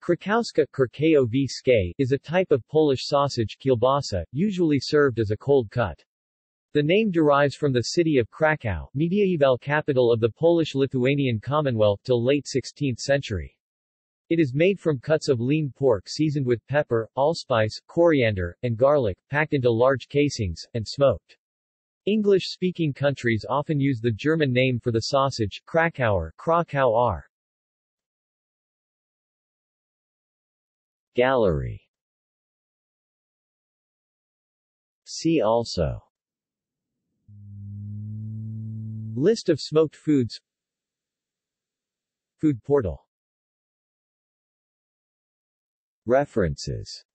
Krakowska is a type of Polish sausage kielbasa, usually served as a cold cut. The name derives from the city of Krakow, medieval capital of the Polish-Lithuanian Commonwealth till late 16th century. It is made from cuts of lean pork seasoned with pepper, allspice, coriander, and garlic, packed into large casings, and smoked. English-speaking countries often use the German name for the sausage, Krakauer, Krakauer. Gallery. See also: List of smoked foods, Food portal. References.